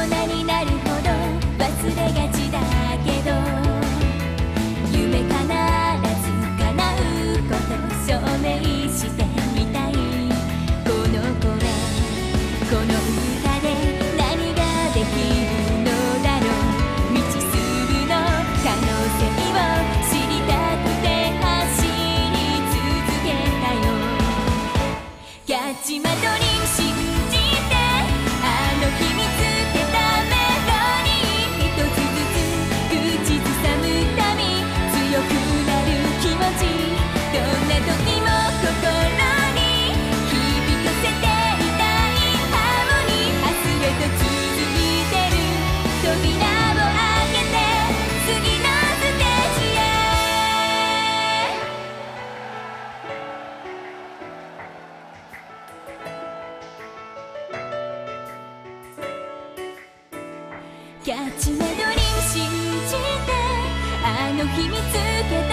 人になるほど忘れがちだけど、夢必ず叶うこと証明してみたい。この声この歌で何ができるのだろう。未知数の可能性を知りたくて走り続けたよ。キャッチマドリーム信じて、あの日見つけたメロディー、一つずつ口ずさむたび強くなる気持ち、どんな時も心に響かせていたいハーモニー。明日へと続いてる扉を開けて次のステージへ。キャッチメドリーム信じて、あの日見つけた